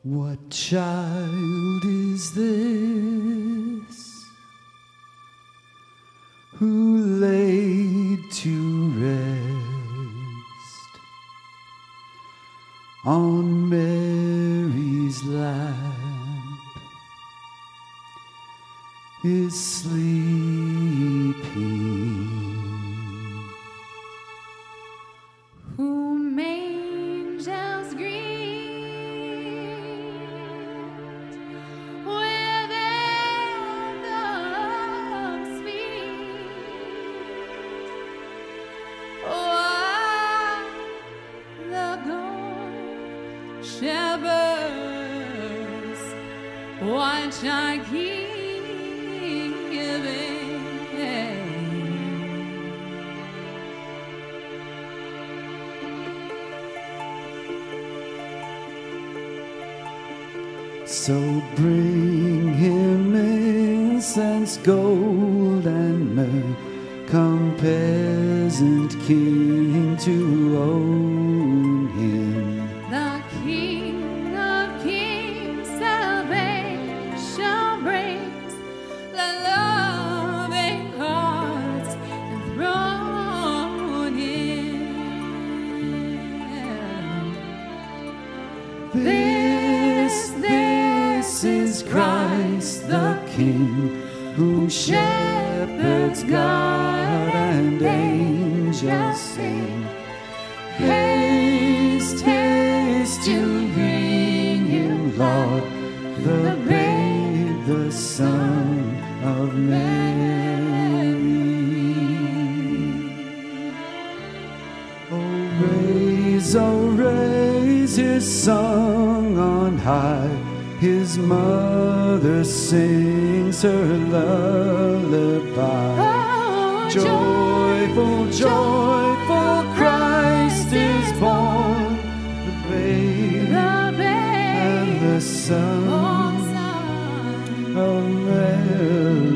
What child is this who laid to rest on Mary's lap is sleeping? Whom angels greet with anthems sweet, while the good shepherds watch our giving. So bring him incense, gold, and myrrh. Come, peasant king, to own him. The King of Kings, salvation brings. The loving hearts enthroned him. This is Christ the King, whom shepherds guard and angels sing. Haste, haste to bring him, Lord, the babe, the Son of Mary. Oh, raise his song on high. His mother sings her lullaby. Oh, joyful, joyful, Christ is born, the babe and the Son of Mary.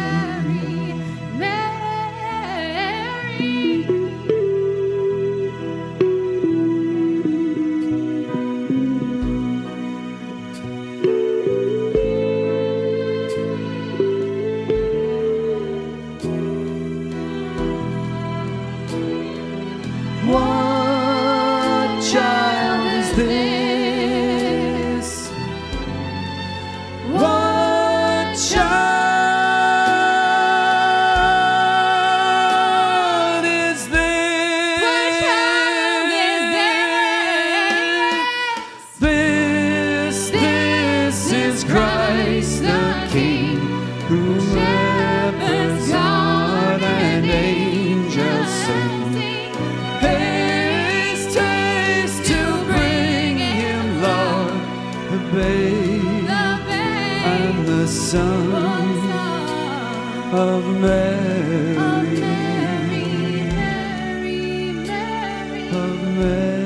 Son of Mary, of Mary.